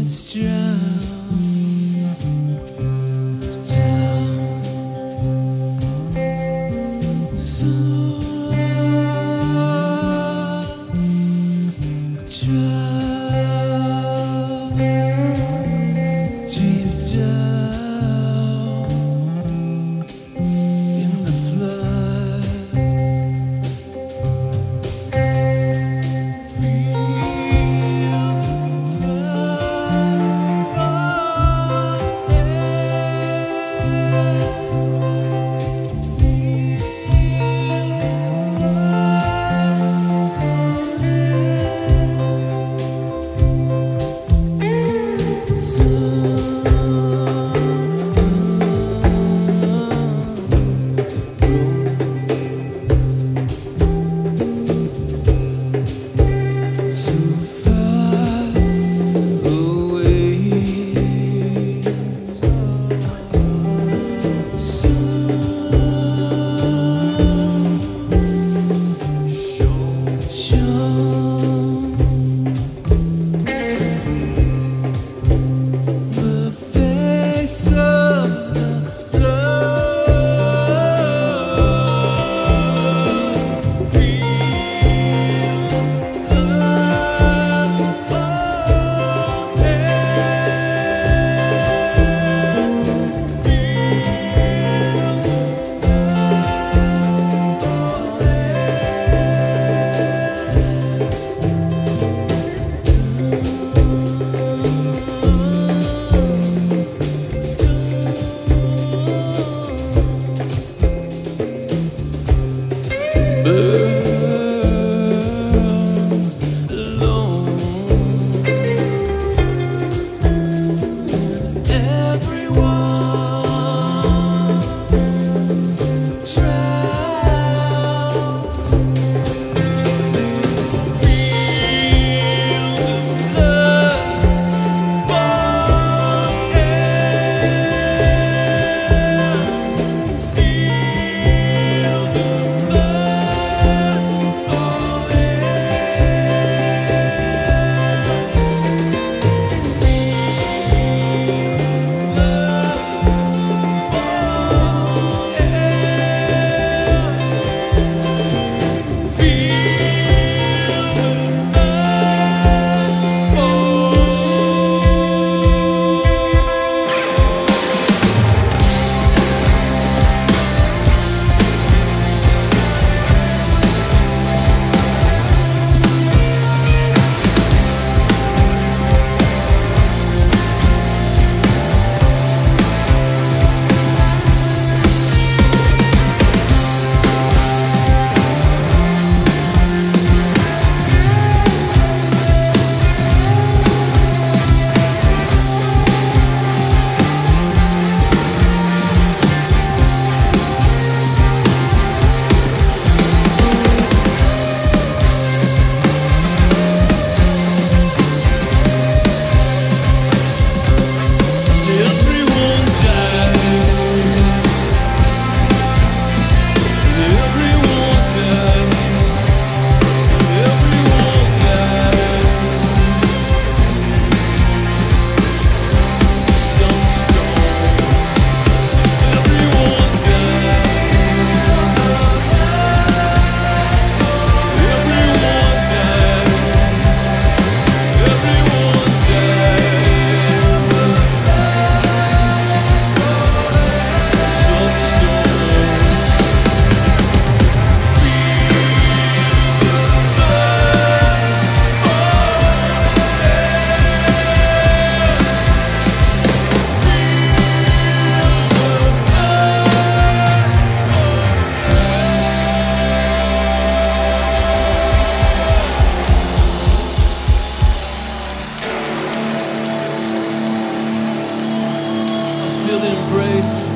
embrace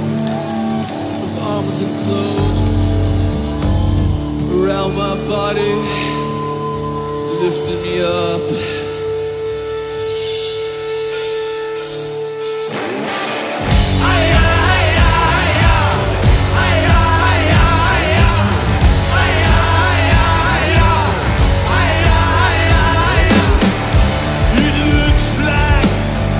of arms enclosed around my body, lifting me up. It looks like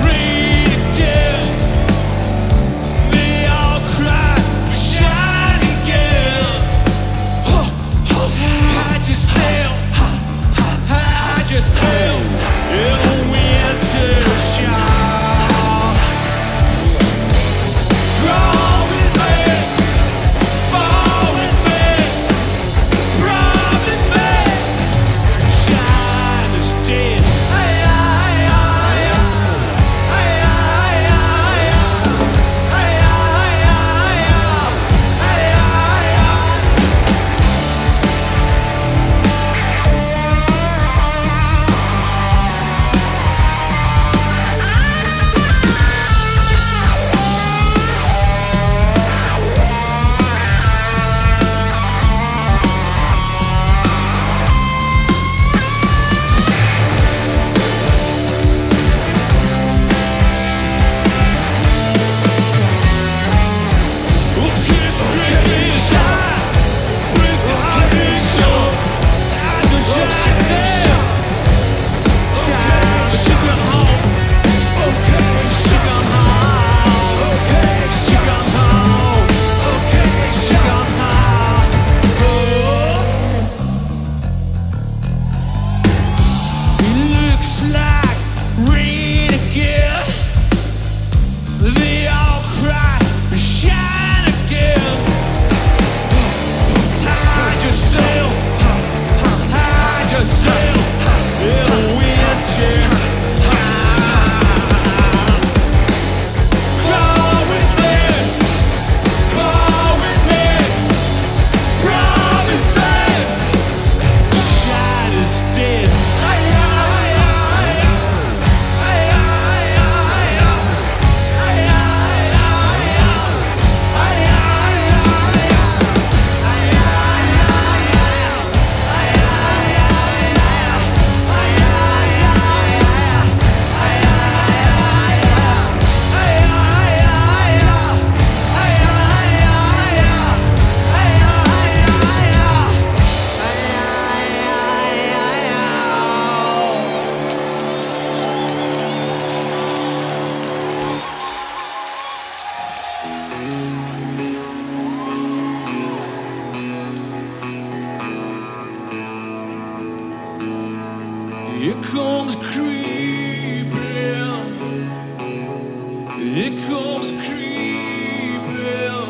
It comes creeping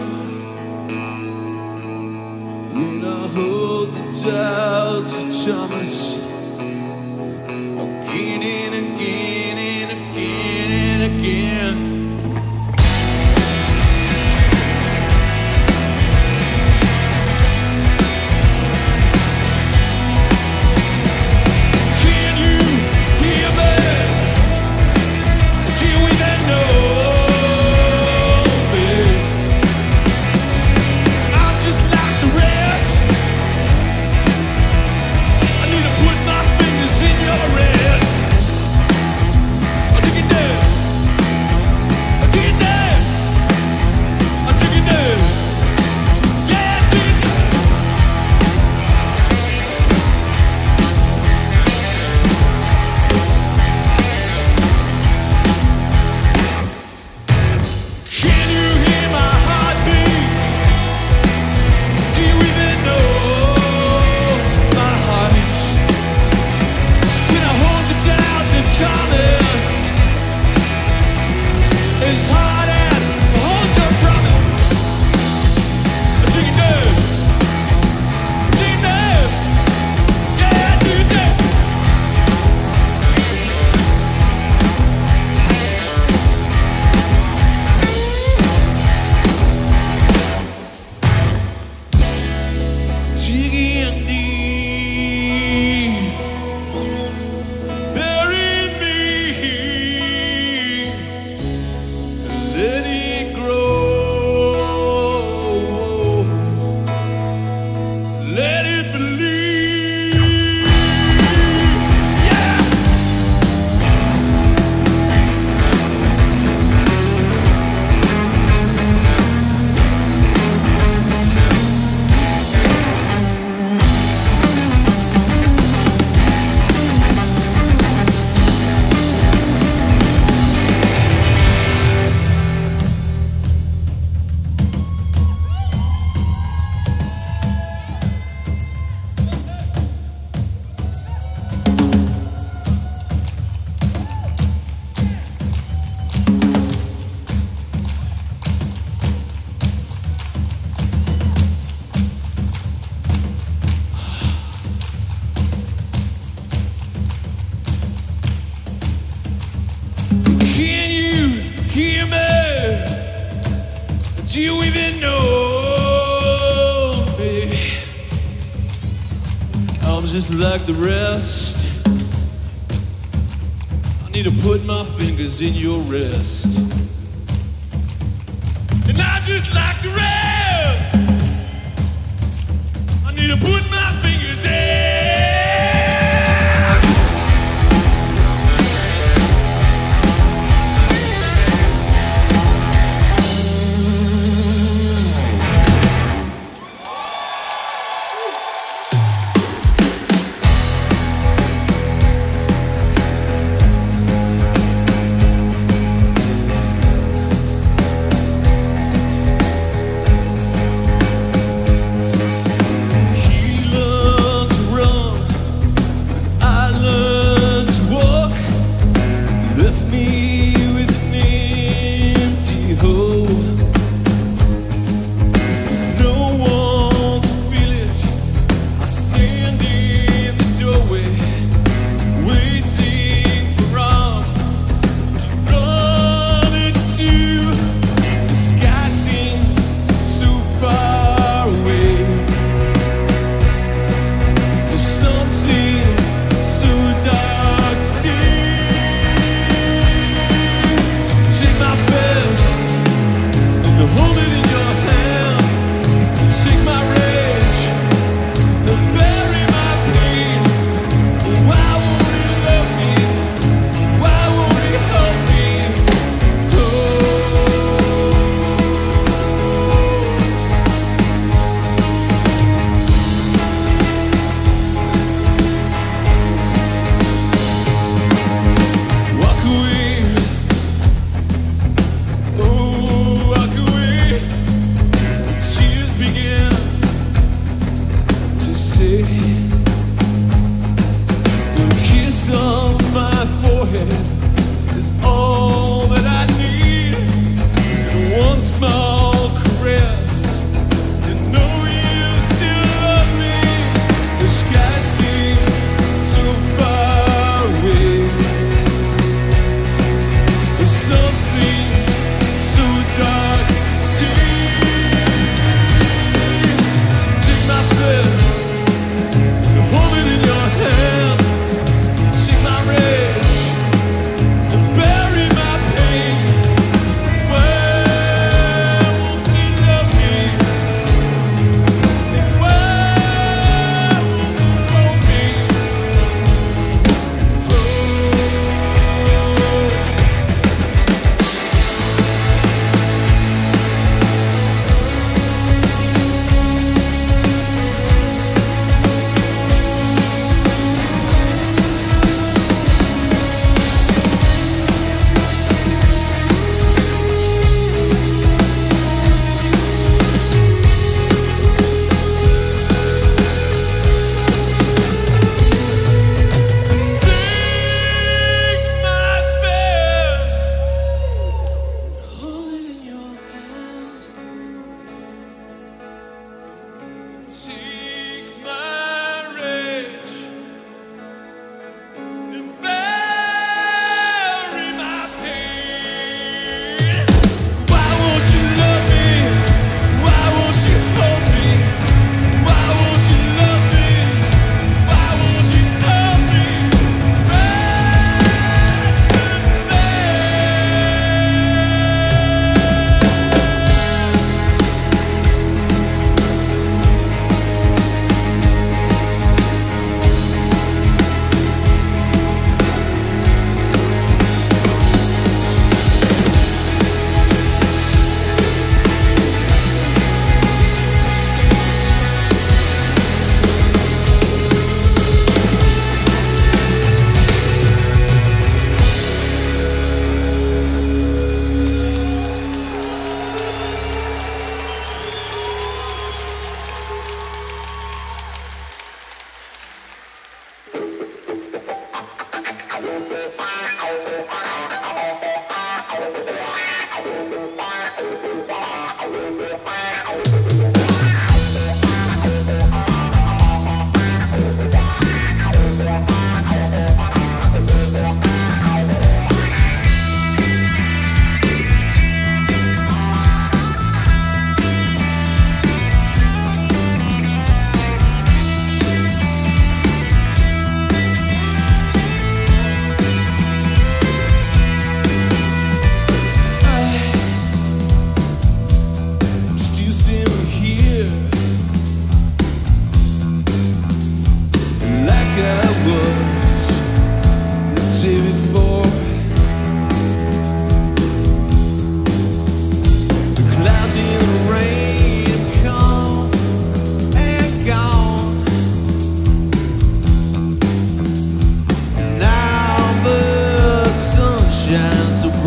when I hold the doubts of Thomas again and again and again and again. Do you even know me? I'm just like the rest. I need to put my fingers in your wrist. And I'm just like the rest. I need to put my fingers in. He loves to run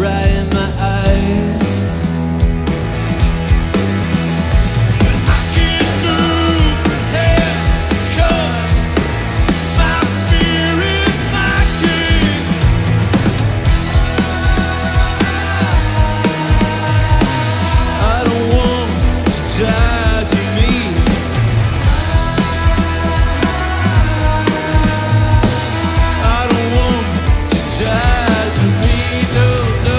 right in my eyes. I can't move here 'cause my fear is my king. I don't want to die to me. I don't want to die to me, no, no.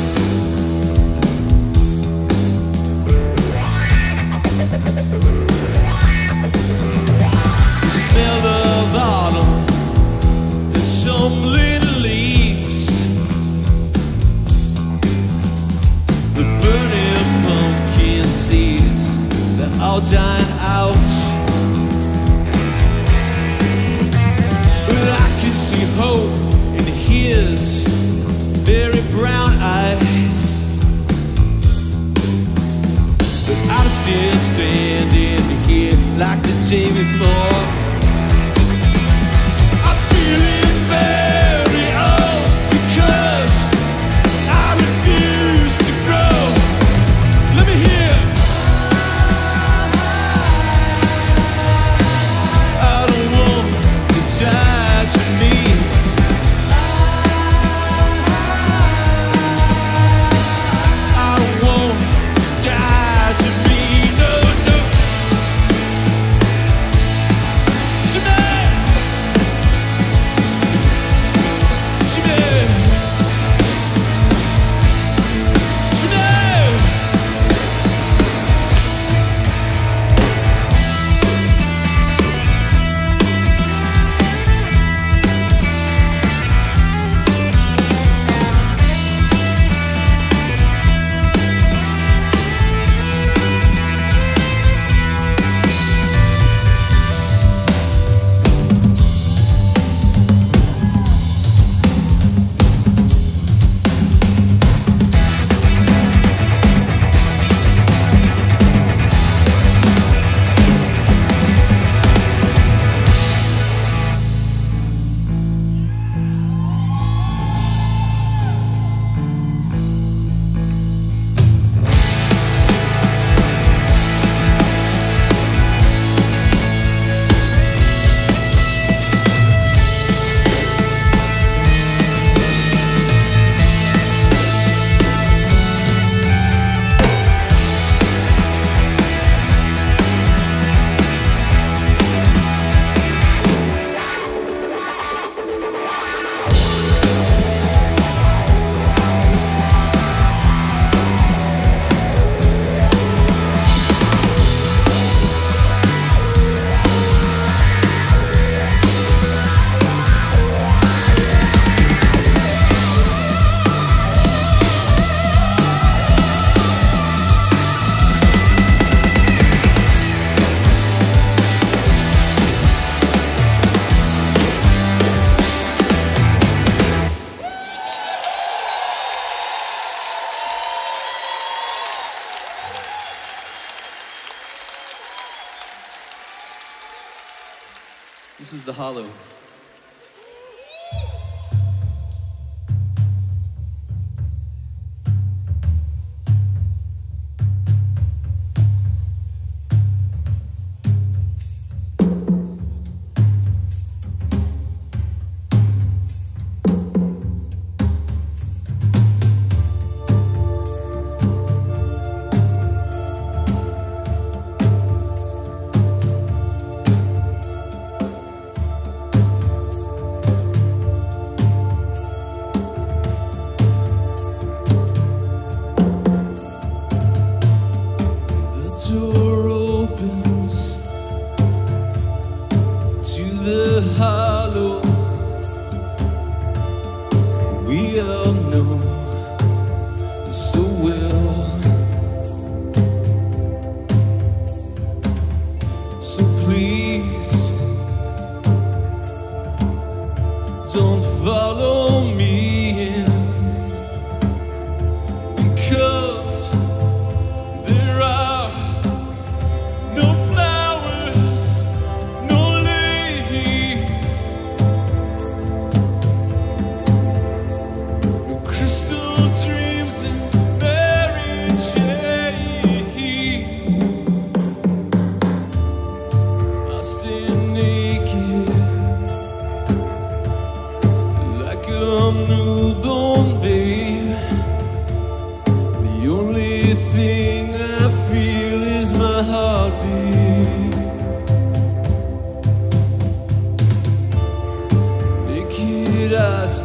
The smell of autumn and some little leaves, the burning pumpkin seeds, they're all dying out. But I can see hope in his very brown eyes. But I'm still standing here like the day before. I'm feeling very old because I refuse to grow. Let me hear. I don't want to die to me. I don't want to die to me, no, no. Tonight, tonight, tonight. This is The Hollow.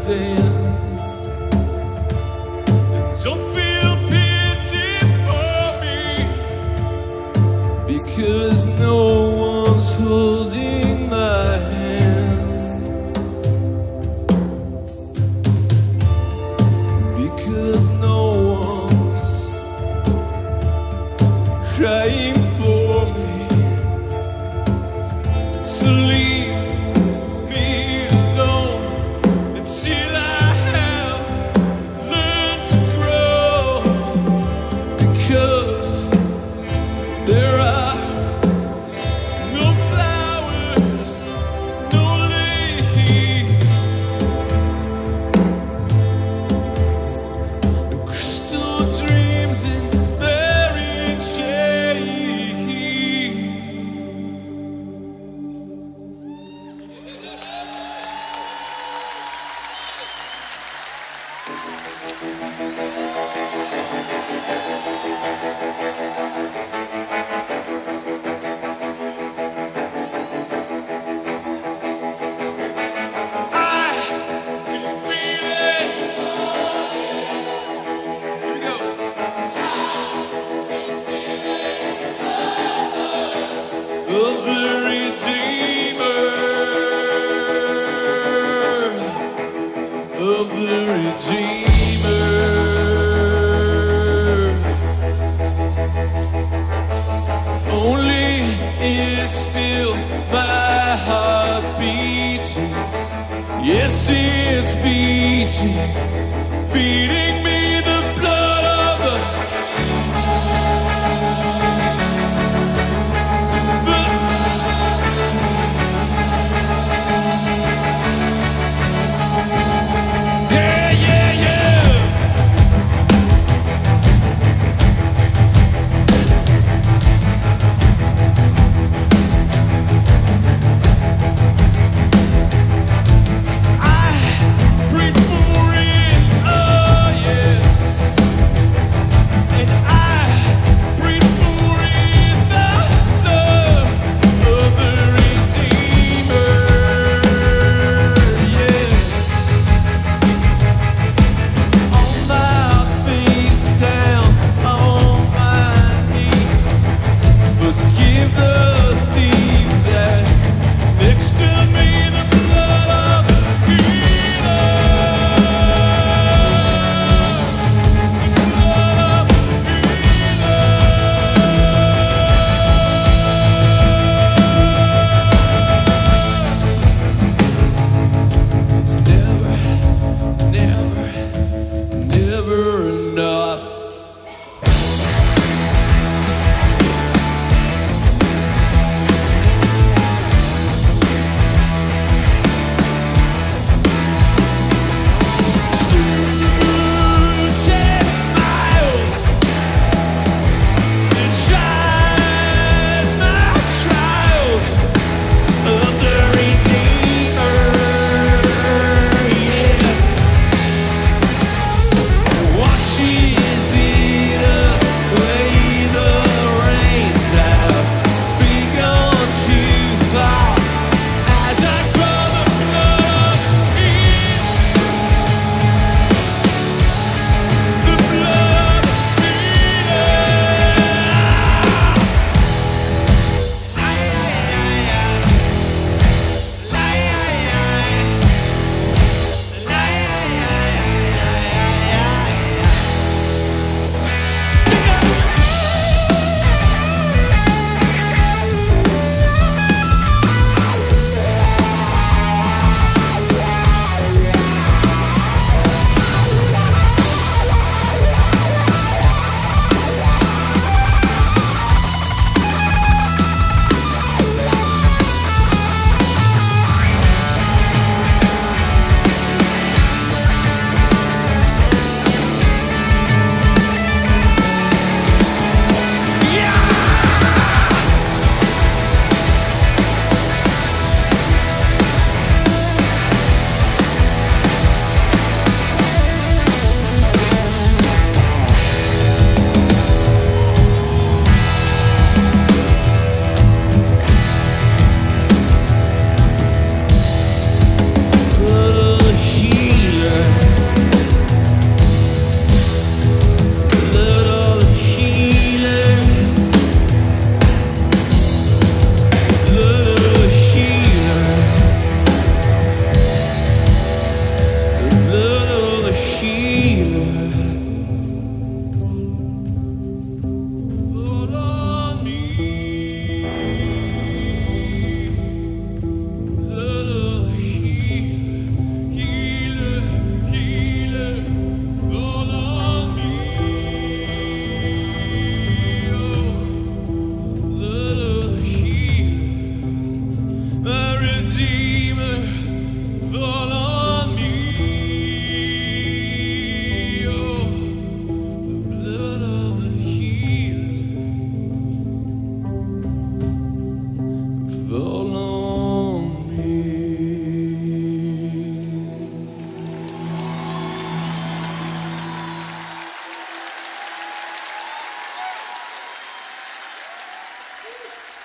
understand. Don't feel pity for me, because no one's holding my hand. Because no one's crying for me. So leave me alone until I have learned to grow. Because there are no flowers, no leaves, no crystal dreams in buried shade. Of the Redeemer, of the Redeemer. Only it's still my heart beating. Yes, it's beating, beating me the blood of the breathe for it, oh yeah.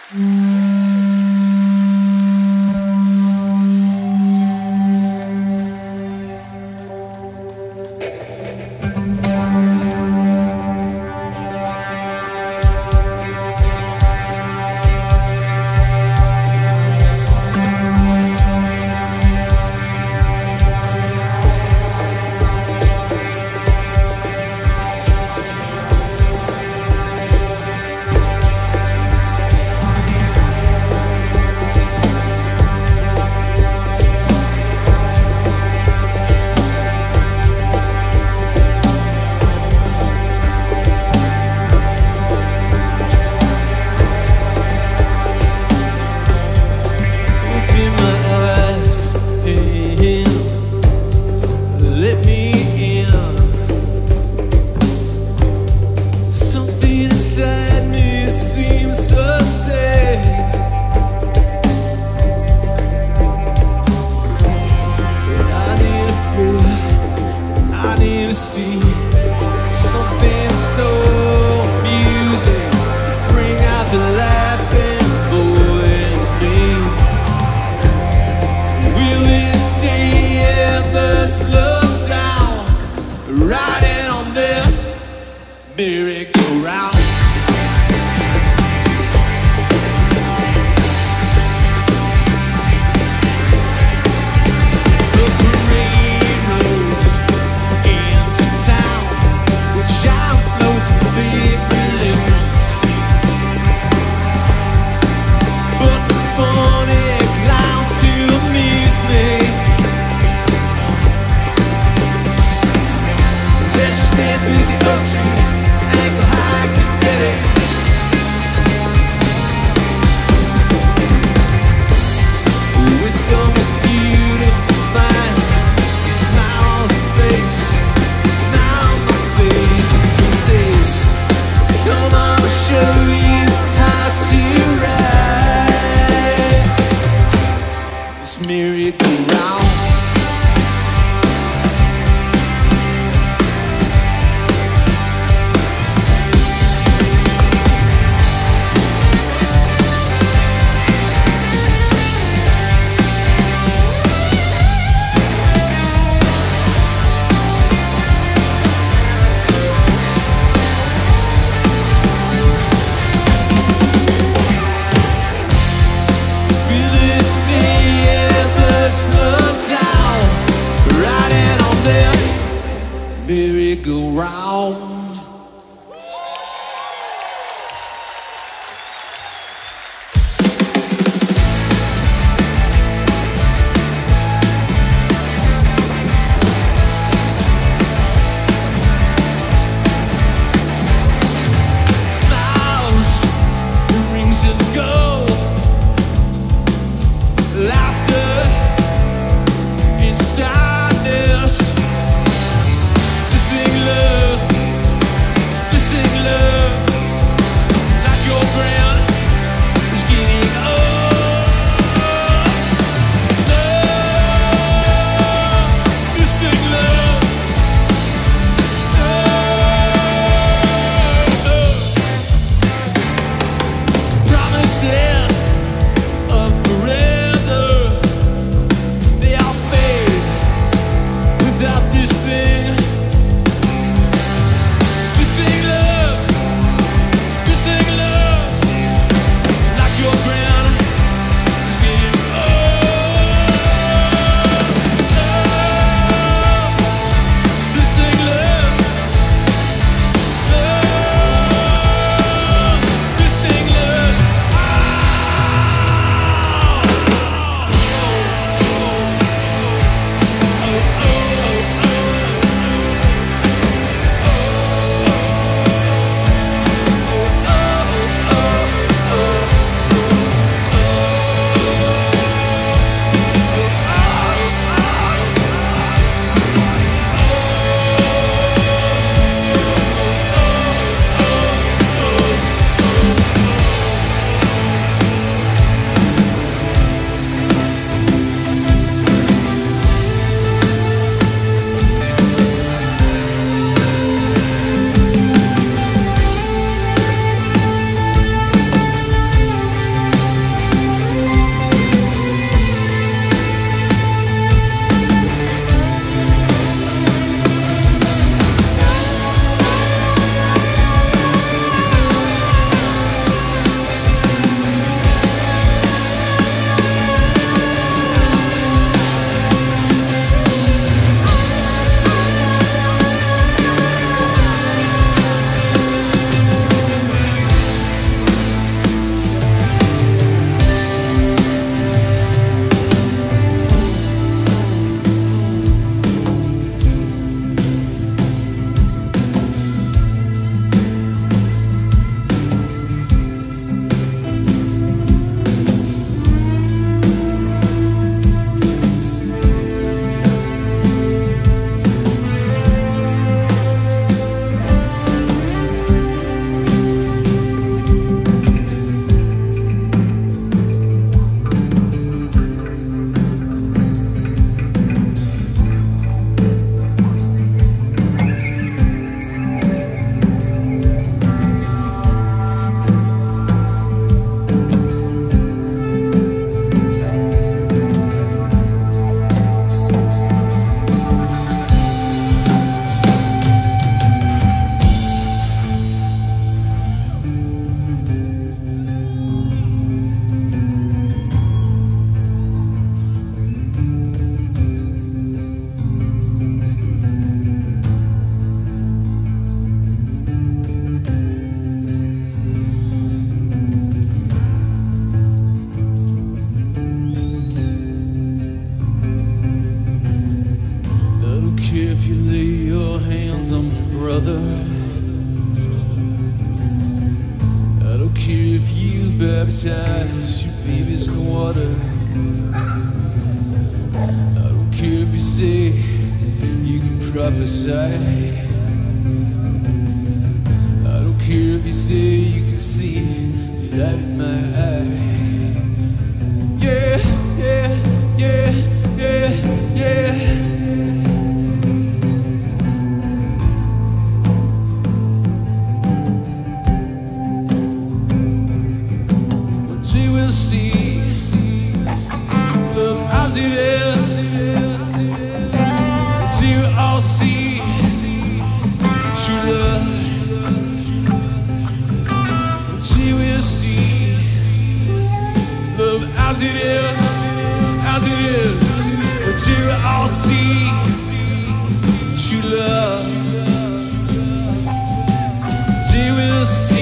Dance beneath the oak tree, ankle high. care if you baptize your babies in water. I don't care if you say you can prophesy. I don't care if you say you can see the light in my eye. Yeah, yeah, yeah, yeah, yeah. We'll see love as it is, till we all see true love. Till we'll see love as it is, until we all see true love. Till we'll see.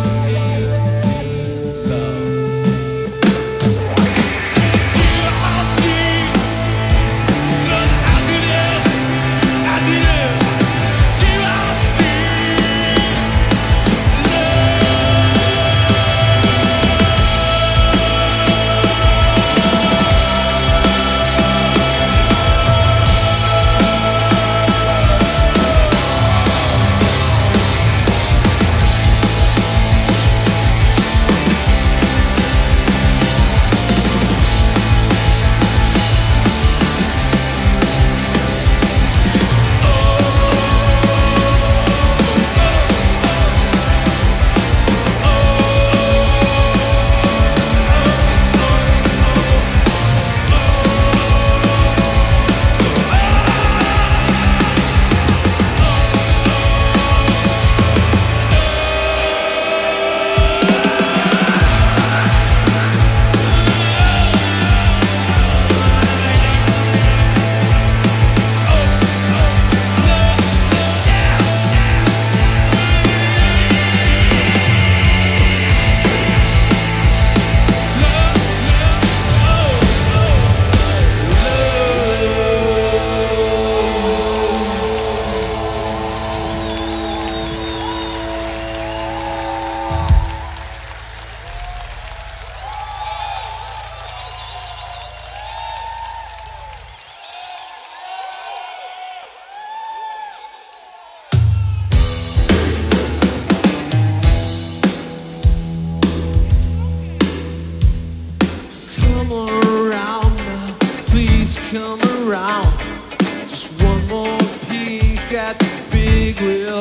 Come around, just one more peek at the big wheel.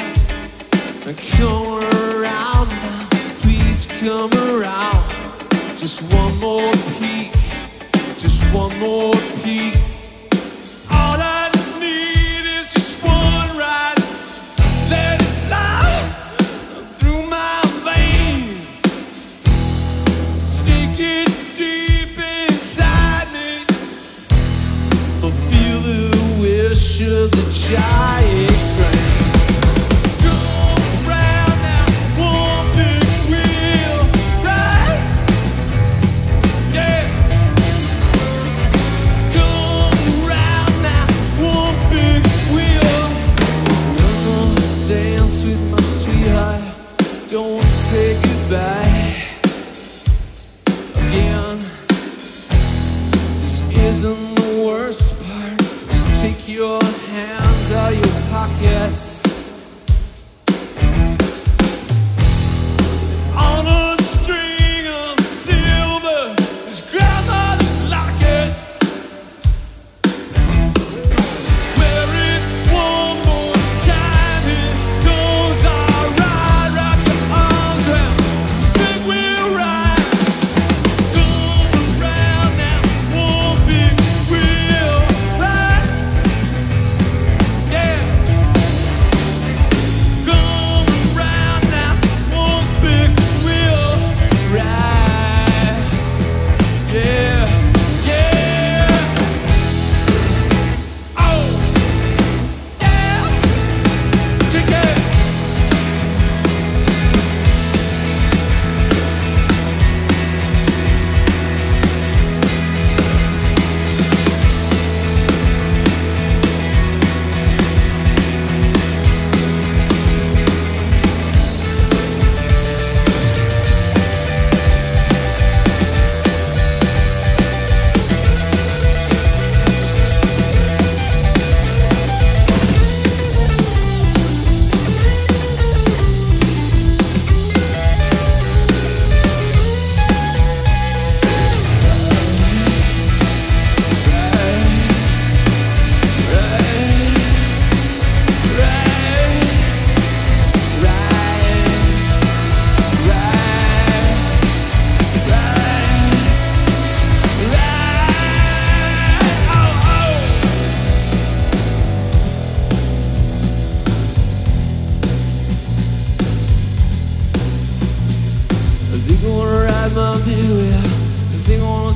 And come around now, please come around. Just one more peek, just one more peek. All I need is just one ride. Let it fly through my veins. Stick it deep inside me. Feel the wish of the giant brain. Go round that one big wheel, right? Yeah. Go round that one big wheel. I'm gonna dance with my sweetheart. Don't say goodbye again. This isn't the worst. Take your hands out of your pockets. On a string of silver is grandmother's locket. Wear it one more time, it goes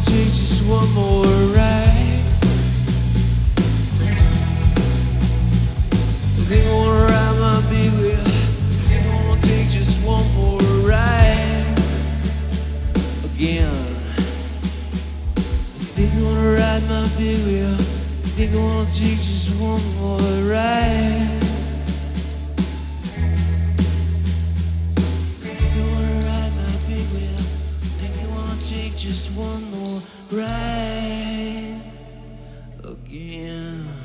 take just one more ride. I think I wanna ride my big wheel. I think I wanna take just one more ride again. I think I wanna ride my big wheel. I think I wanna take just one more ride. Take just one more ride again.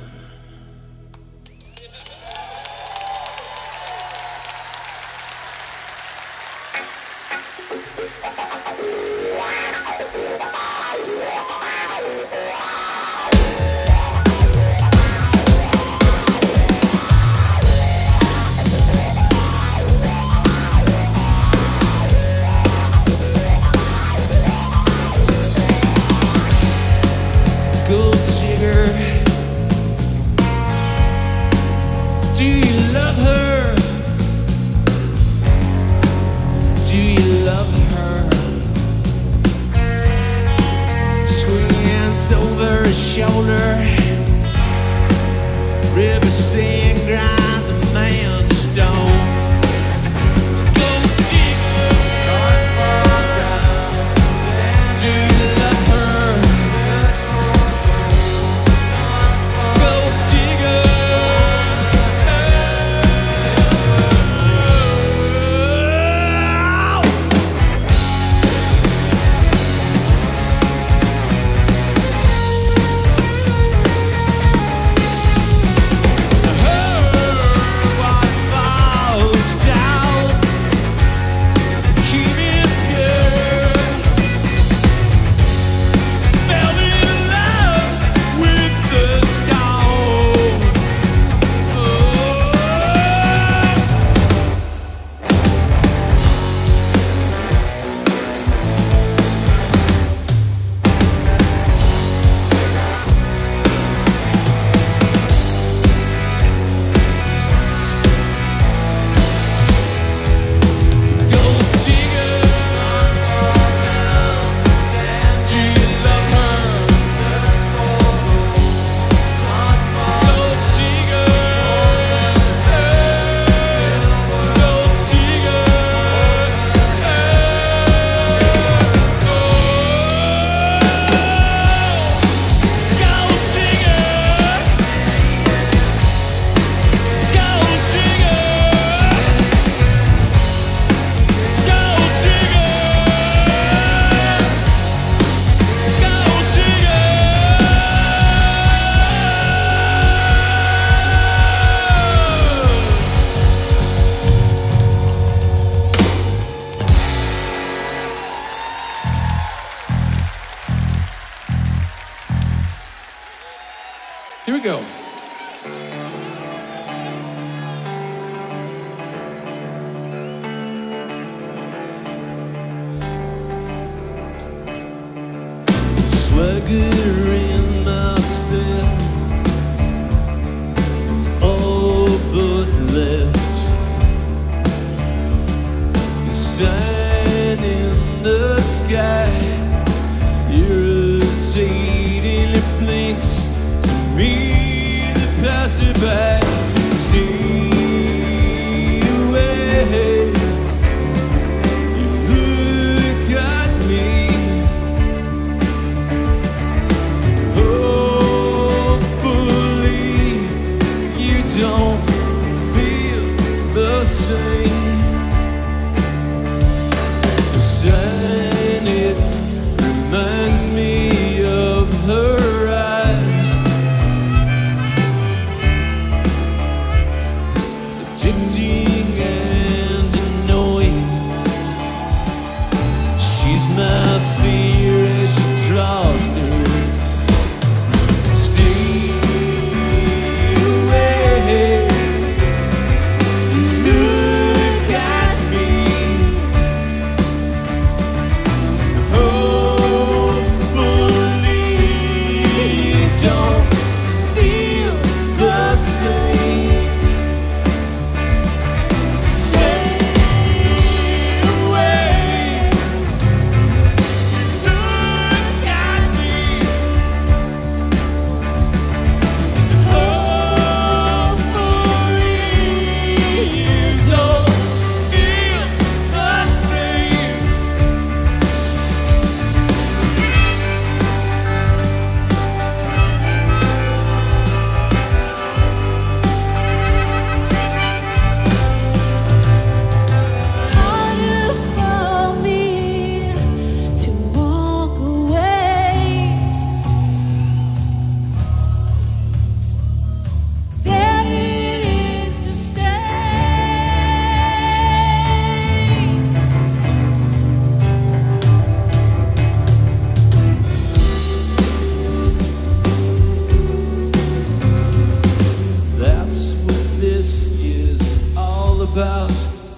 Do you love her? Do you love her? Swinging hands over his shoulder, river sand grinds a man to stone. Here we go. Swagger in my step is all but left. The sign in the sky irritatingly blinks to me, the passerby. Stay away. You look at me. Hopefully you don't feel the same. The sign, it reminds me of her eyes, addicting and annoying. She's my fear as she draws near. Stay away. Look at me. Hopefully you don't feel the same.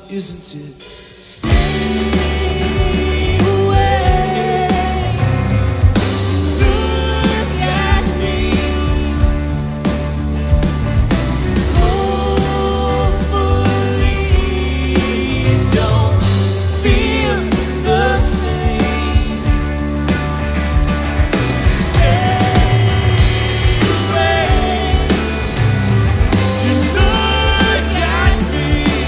isn't it? Stay away. Look at me. Hopefully you don't feel the same. Stay away. You look at me.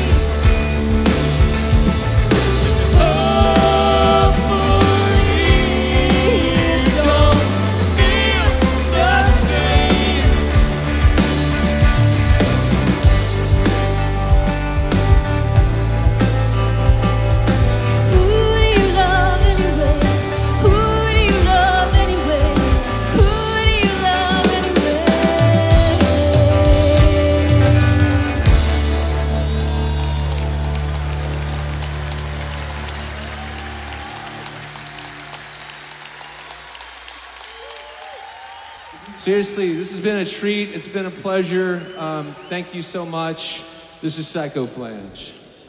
Seriously, this has been a treat. It's been a pleasure. Thank you so much. This is Psycho Flange.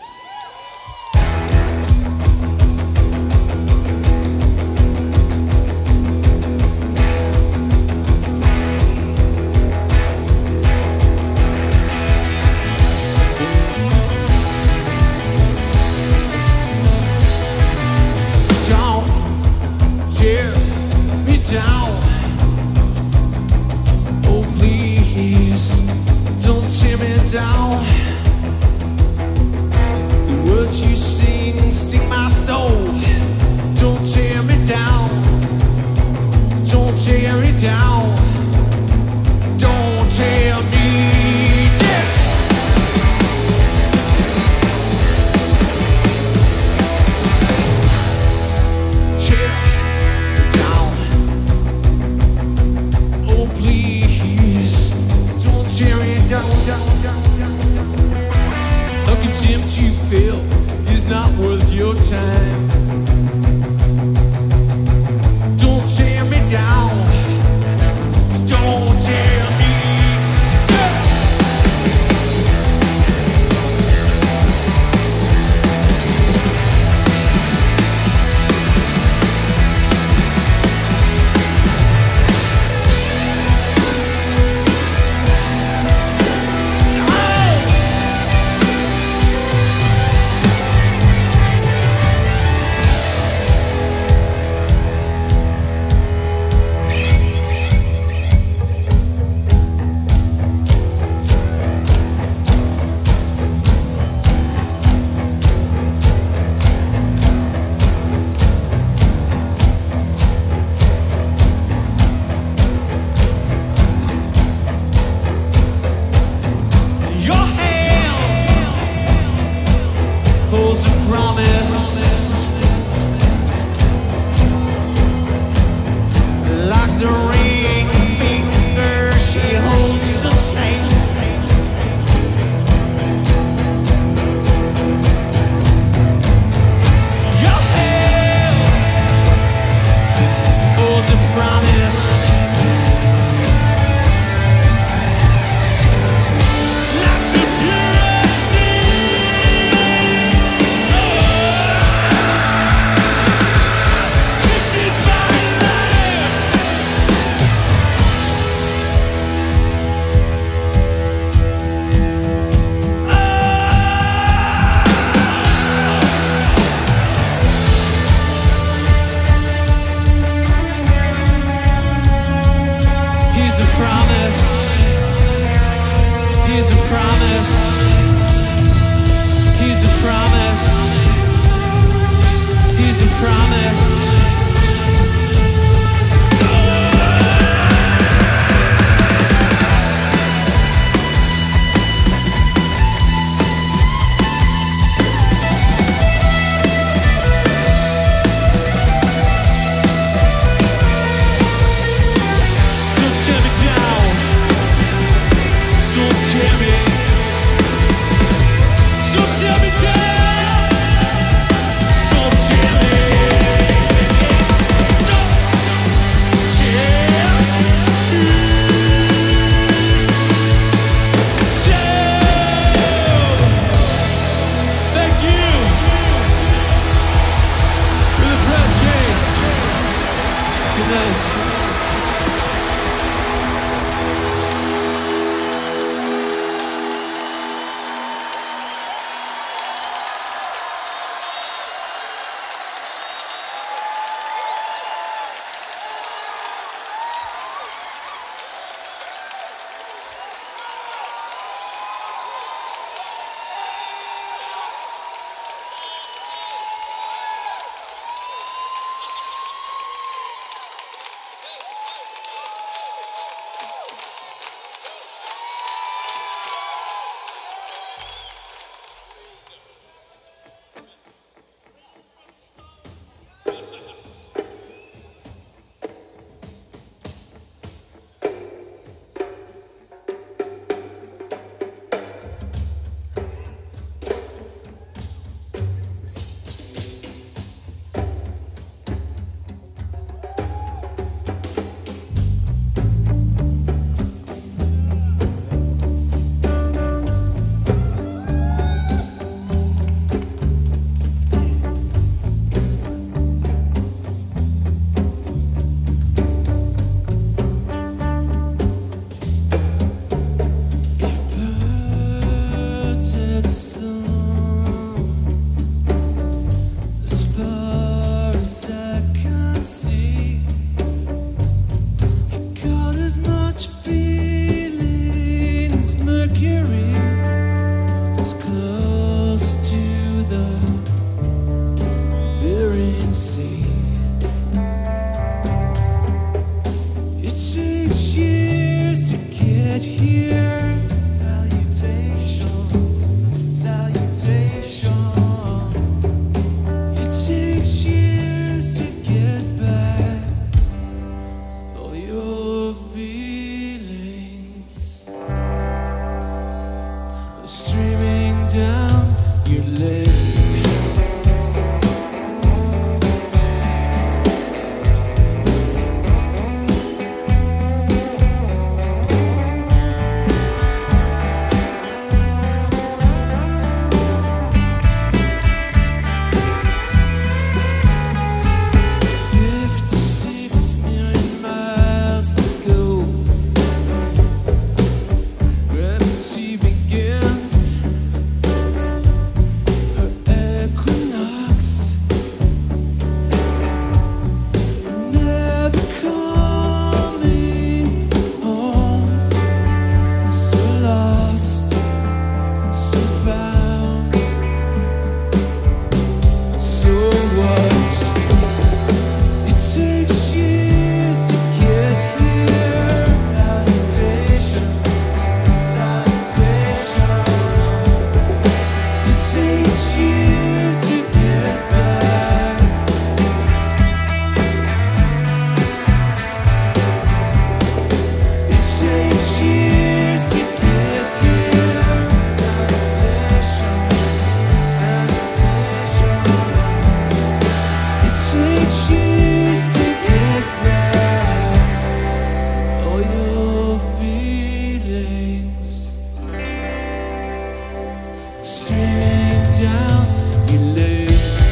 Don't tear me down. Oh, please, don't tear me down. The words you sing sting my soul. Don't tear me down. Don't tear me down. Don't tear me down. Tear me down. Oh, please, don't tear me down, down, down, down, down. The contempt you feel is not worth your time. Don't tear me down. Don't tear me down. Your hand holds a promise, like the ring finger she holds so tight. Your hand holds a promise, like the purity. This is my life. He's a promise. He's a promise. He's a promise. He's a promise. Don't tear me down. Don't tear me. Don't tear me down. Don't tear me. Don't tear me. So, thank you. down your leg.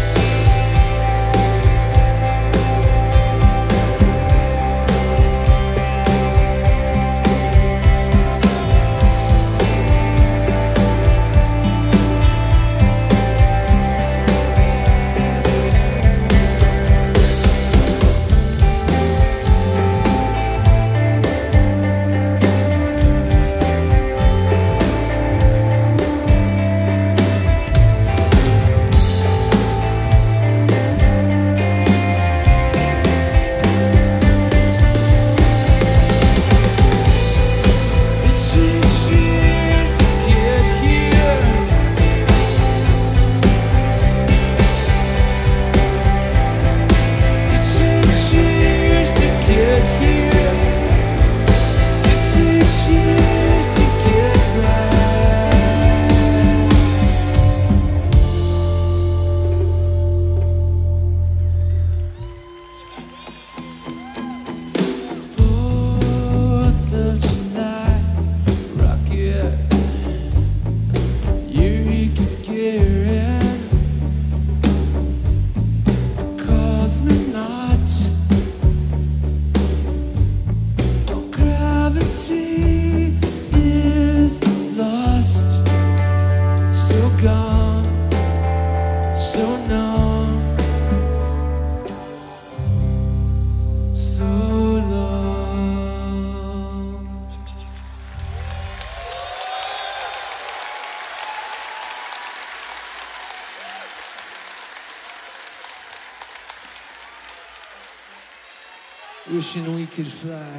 Wishing we could fly.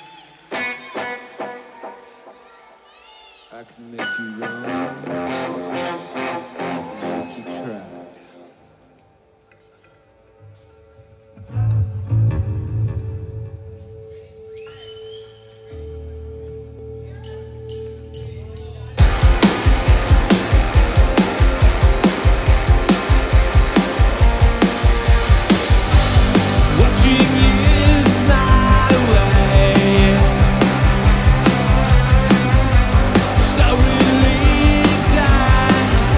I can make you run, I can make you cry. So relieved I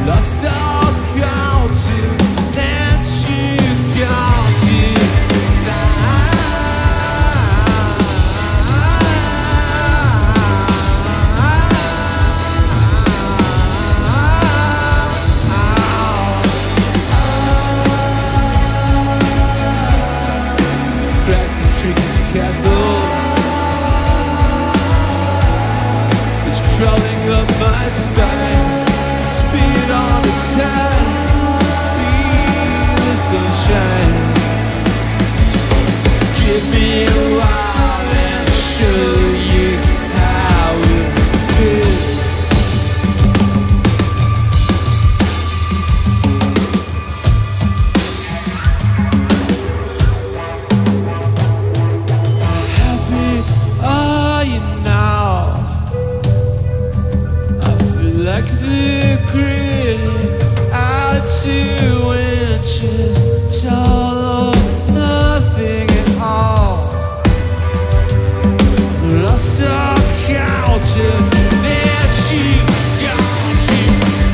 lost all counting, and you've gone too crack the cricket's cackle. It's crawling up my spine, speed on its head to see the sunshine. Give me a while and show you how it feels. Happy are you now? I feel like the grid out 2 inches tall or nothing at all. Lost all counting, and she got you.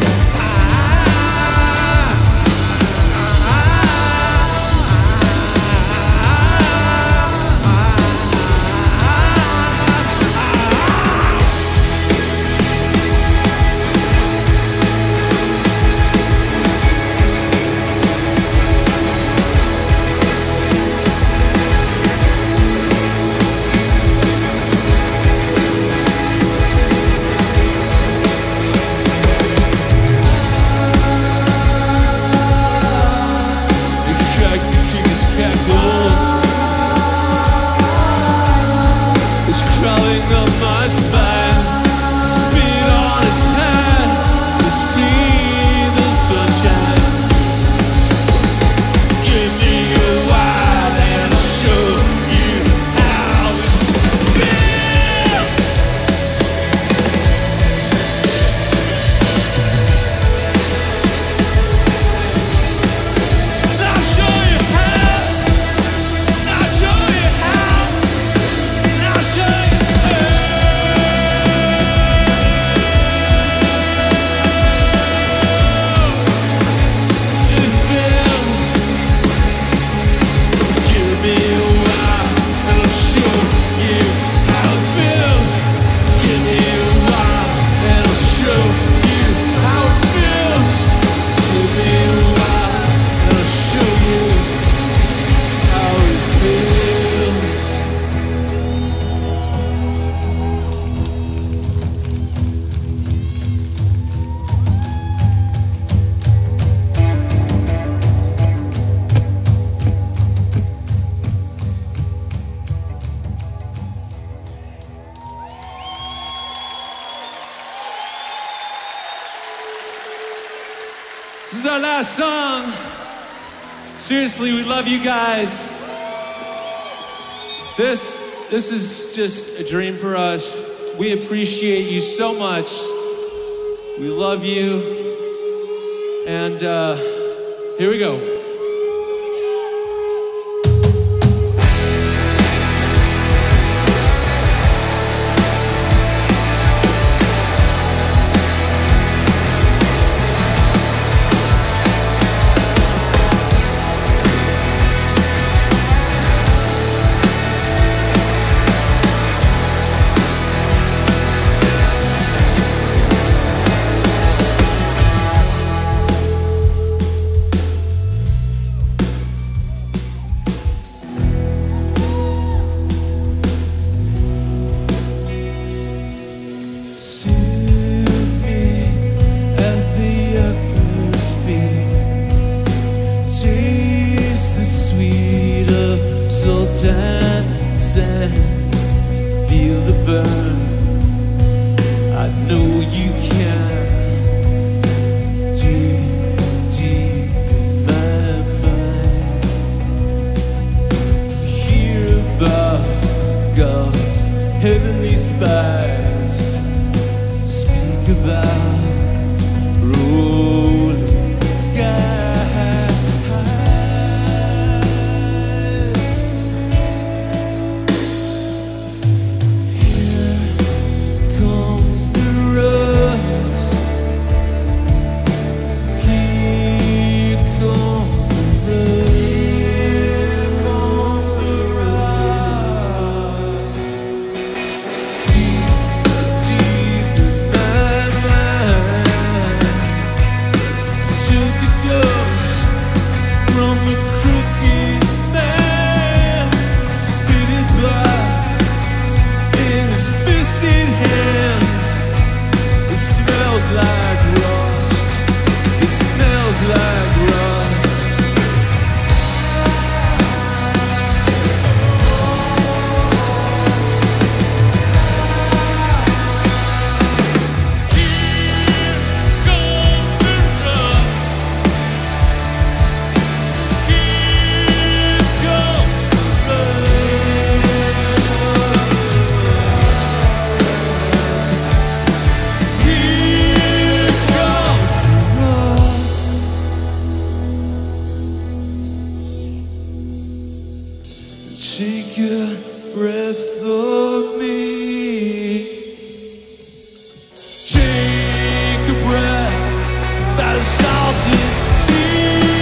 It's crawling up my spine, speed on its head to see the sunshine. Give me a while and I'll show you how it feels. I'll show you how. I'll show you how. I'll show you it feels. Give me a while and I'll show you how it feels. Give me a while and I'll show you how it feels. Give me a while and I'll show you how it feels. This is our last song. Seriously, we love you guys. This is just a dream for us. We appreciate you so much. We love you. And here we go. salted sea.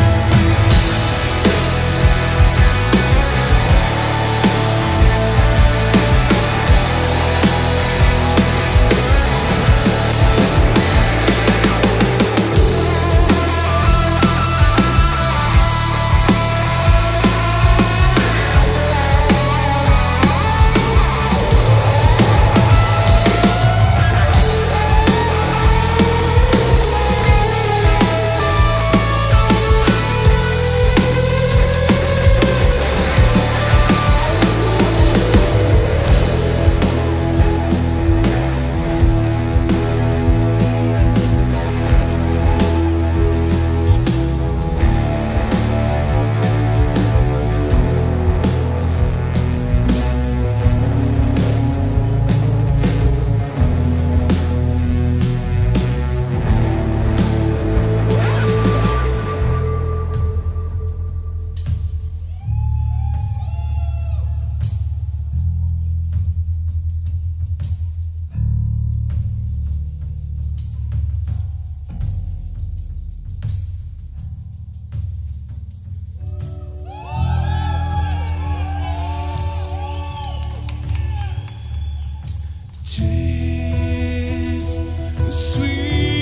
Taste the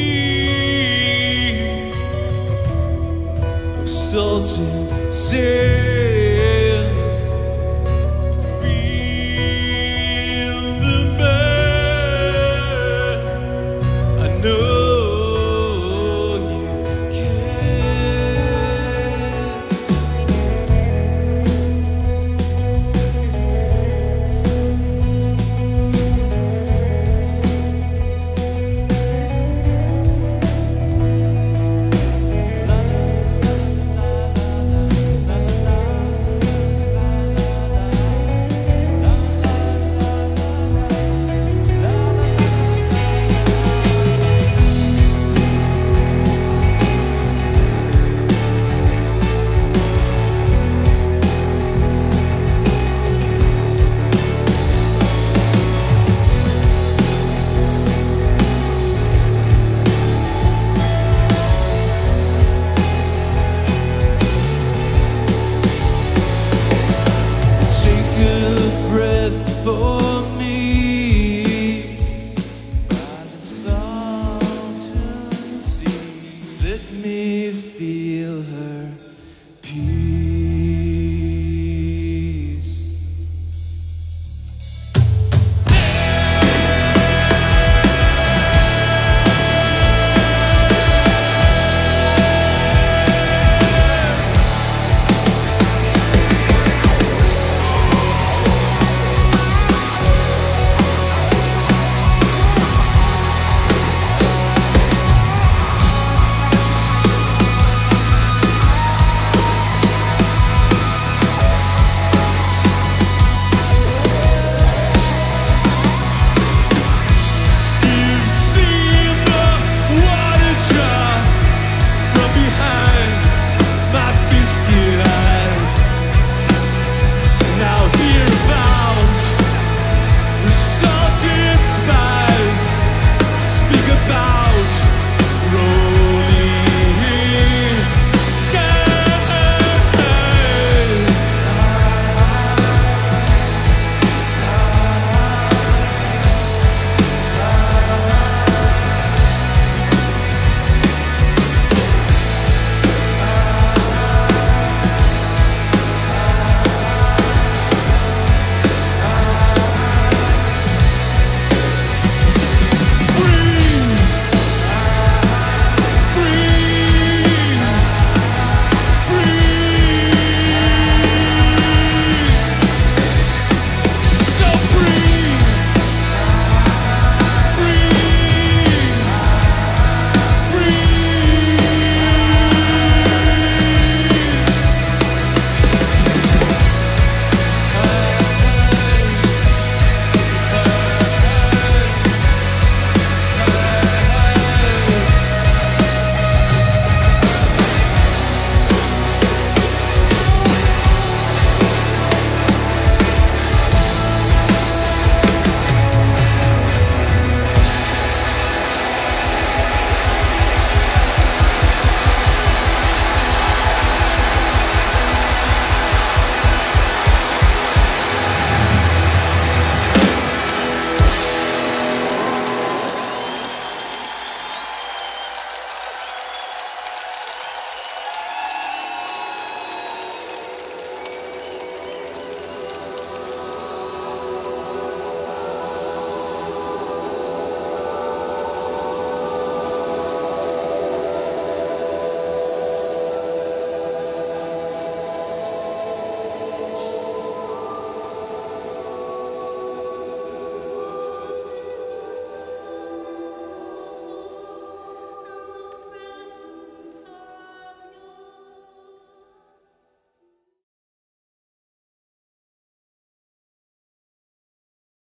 sweet of salted sea.